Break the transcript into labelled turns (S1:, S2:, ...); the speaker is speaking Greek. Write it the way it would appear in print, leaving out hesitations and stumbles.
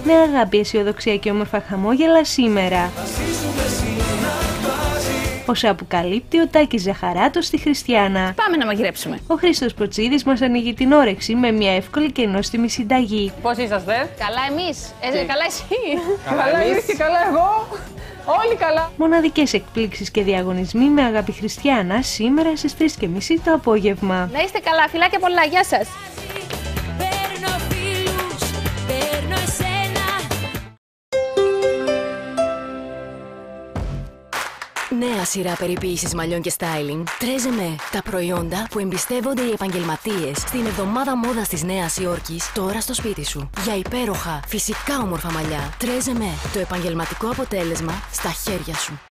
S1: με αγάπη, αισιοδοξία και όμορφα χαμόγελα σήμερα. Όσα αποκαλύπτει ο Τάκης Ζαχαράτος στη Χριστιάνα.
S2: Πάμε να μαγειρέψουμε.
S1: Ο Χρήστος Ποτσίδης μας ανοίγει την όρεξη με μια εύκολη και νόστιμη συνταγή.
S3: Πώς είσαστε?
S2: Καλά εμείς. Καλά εσύ.
S3: Καλά εμείς και καλά εγώ. Όλοι καλά.
S1: Μοναδικές εκπλήξεις και διαγωνισμοί με αγάπη Χριστιάνα σήμερα στις 3:30 το απόγευμα.
S2: Να είστε καλά, φιλάκια πολλά, γεια σας.
S4: Νέα σειρά περιποίησης μαλλιών και styling. Τρέζεμέ. Τα προϊόντα που εμπιστεύονται οι επαγγελματίες στην εβδομάδα μόδας της Νέας Υόρκης, τώρα στο σπίτι σου. Για υπέροχα, φυσικά όμορφα μαλλιά. Τρέζεμέ. Το επαγγελματικό αποτέλεσμα στα χέρια σου.